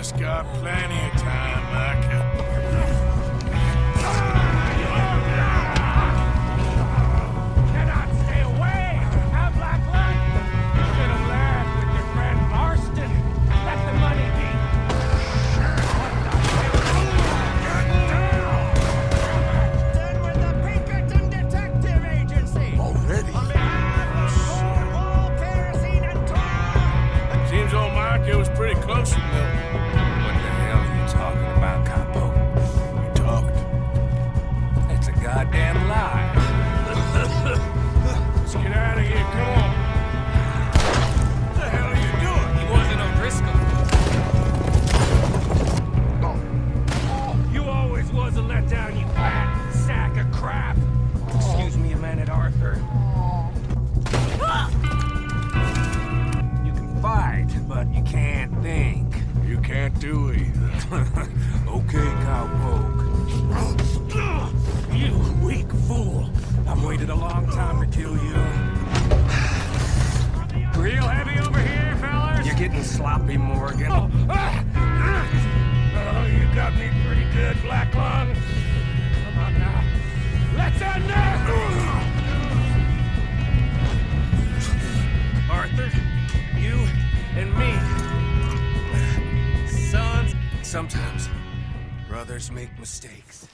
just got plenty of time, Micah. Cannot stay away! Have black luck! Should have left with your friend Marston. Let the money be. Done with the Pinkerton Detective Agency! Already? On behalf of Cornwall, Kerosene, and Tar! Seems old Micah was pretty close with Milton. What the hell are you talking about, Capo? We talked. It's a goddamn lie. Let's get out of here, come on. What the hell are you doing? He wasn't O'Driscoll. You always was a letdown, you fat sack of crap! Excuse me a minute, Arthur. You can fight, but you can't think. You can't do either. Okay, cowpoke. You weak fool! I've waited a long time to kill you. Real heavy over here, fellas? You're getting sloppy, Morgan. Oh, you got me pretty good, Black Lung. Come on now. Let's end this! Arthur, you and me. Sons, sometimes brothers make mistakes.